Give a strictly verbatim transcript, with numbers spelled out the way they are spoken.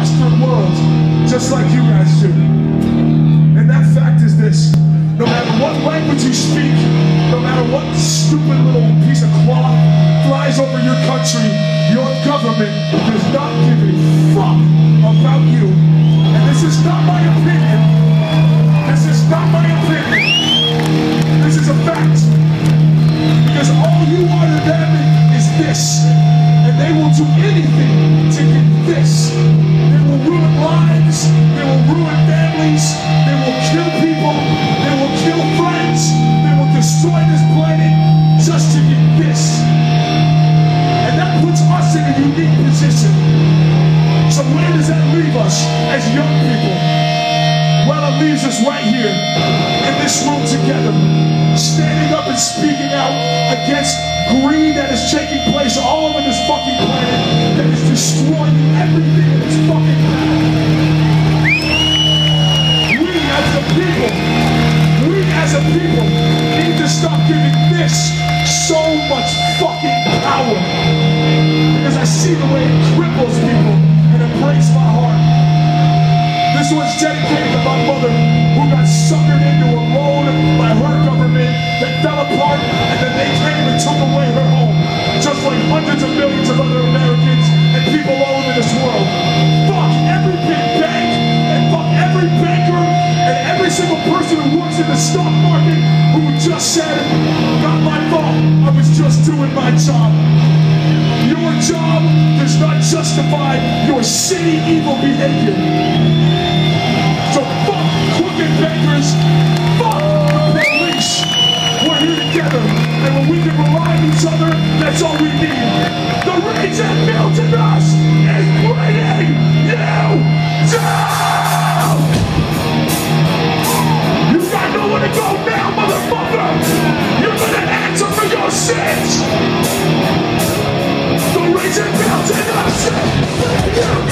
Western world, just like you guys do. And that fact is this: no matter what language you speak, no matter what stupid little piece of cloth flies over your country, your government does not give a fuck about you. And this is not my opinion. This is not my opinion. This is a fact. Because all you are to them is this. And they will do anything to get this. They will ruin lives. They will ruin families. They will kill people. They will kill friends. They will destroy this planet just to get this. And that puts us in a unique position. So where does that leave us as young people? Well, it leaves us right here in this room together, standing up and speaking out against greed that is taking place all over this fucking planet, that is destroying everything in its fucking path. We as a people, we as a people need to stop giving this so much fucking power. Because I see the way it cripples people, and it breaks my heart. This one's dedicated to my mother, who got suckered into a loan by her government that fell apart, and then they came and took away her home, just like hundreds of millions of other Americans and people all over this world. Fuck every big bank, and fuck every banker, and every single person who works in the stock market who just said, not my fault, I was just doing my job. Your job does not justify your shitty, evil behavior. So fuck crooked bankers, fuck the police. We're here together, and when we can rely on each other, that's all we need. The rage that built in us is bringing you down! You got nowhere to go now, motherfucker! You're gonna answer for your sins! The rage that built in us is bringing you